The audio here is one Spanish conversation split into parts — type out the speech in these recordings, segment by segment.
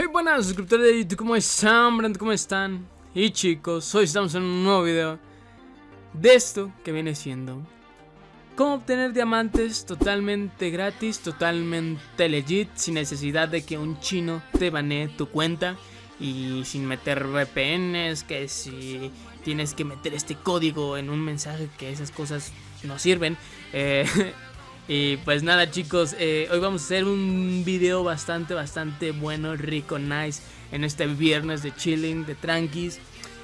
Muy buenas suscriptores de YouTube, ¿cómo están? ¿Cómo están? Y chicos, hoy estamos en un nuevo video de esto que viene siendo cómo obtener diamantes totalmente gratis, totalmente legit, sin necesidad de que un chino te banee tu cuenta y sin meter VPNs, que si tienes que meter este código en un mensaje, que esas cosas no sirven. Y pues nada chicos, hoy vamos a hacer un video bastante bueno, rico, nice, en este viernes de chilling, de tranquis.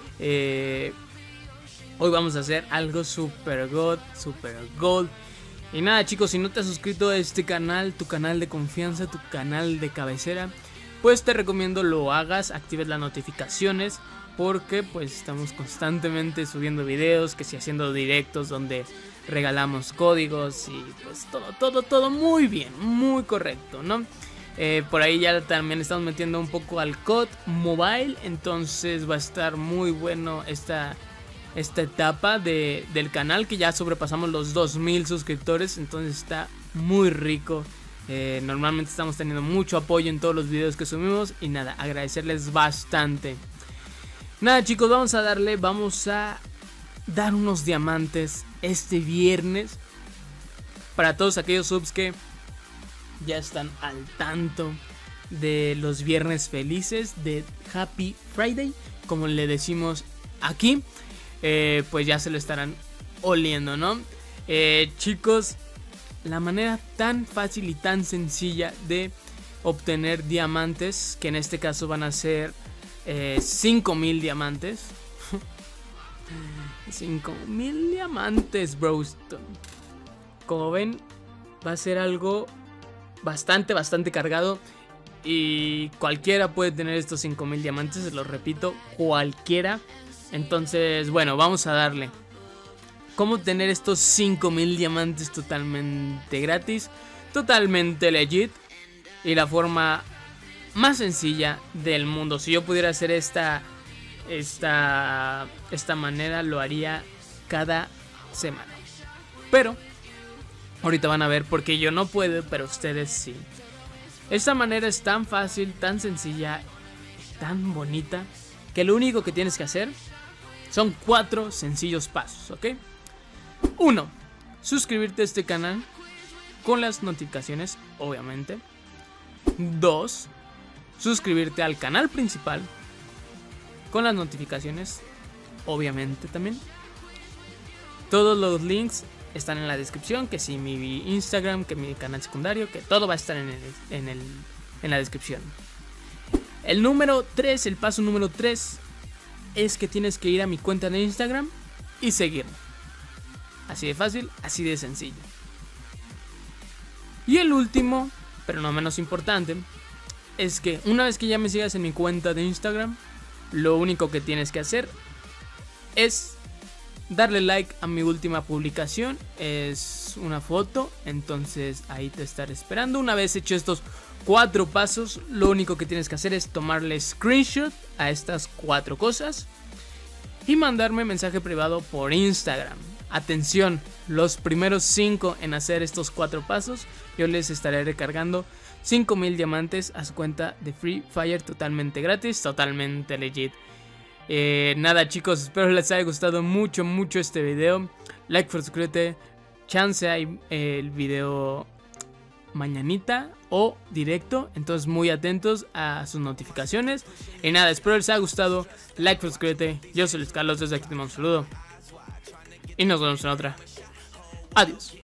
Hoy vamos a hacer algo super gold. Y nada chicos, si no te has suscrito a este canal, tu canal de confianza, tu canal de cabecera, pues te recomiendo lo hagas, actives las notificaciones, porque pues estamos constantemente subiendo videos, que si haciendo directos donde regalamos códigos y pues todo muy bien, muy correcto, ¿no? Por ahí ya también estamos metiendo un poco al COD Mobile, entonces va a estar muy bueno esta etapa del canal, que ya sobrepasamos los 2000 suscriptores, entonces está muy rico. Normalmente estamos teniendo mucho apoyo en todos los videos que subimos y nada, agradecerles bastante. Nada chicos, vamos a dar unos diamantes este viernes para todos aquellos subs que ya están al tanto de los viernes felices, de Happy Friday, como le decimos aquí. Pues ya se lo estarán oliendo, ¿no? Chicos, la manera tan fácil y tan sencilla de obtener diamantes, que en este caso van a ser 5000 diamantes. 5000 diamantes, bros. Como ven, va a ser algo bastante cargado. Y cualquiera puede tener estos 5000 diamantes, se los repito, cualquiera. Entonces, bueno, vamos a darle. ¿Cómo obtener estos 5000 diamantes totalmente gratis? Totalmente legit. Y la forma más sencilla del mundo. Si yo pudiera hacer esta manera, lo haría cada semana. Pero ahorita van a ver porque yo no puedo, pero ustedes sí. Esta manera es tan fácil, tan sencilla, tan bonita, que lo único que tienes que hacer son 4 sencillos pasos, ¿ok? 1. Suscribirte a este canal con las notificaciones, obviamente. 2. Suscribirte al canal principal con las notificaciones, obviamente también. Todos los links están en la descripción, que si mi Instagram, que mi canal secundario, que todo va a estar en la descripción. El paso número 3 es que tienes que ir a mi cuenta de Instagram y seguirme. Así de fácil, así de sencillo. Y el último, pero no menos importante, es que una vez que ya me sigas en mi cuenta de Instagram, lo único que tienes que hacer es darle like a mi última publicación. Es una foto, entonces ahí te estaré esperando. Una vez hecho estos 4 pasos, lo único que tienes que hacer es tomarle screenshot a estas 4 cosas y mandarme mensaje privado por Instagram. Atención, los primeros 5 en hacer estos 4 pasos, yo les estaré recargando 5000 diamantes a su cuenta de Free Fire totalmente gratis, totalmente legit. Nada chicos, espero les haya gustado mucho este video. Like, suscríbete, chance hay el video mañanita o directo, entonces muy atentos a sus notificaciones. Y nada, espero les haya gustado. Like, suscríbete. Yo soy Luis Carlos, desde aquí te mando un saludo y nos vemos en otra. Adiós.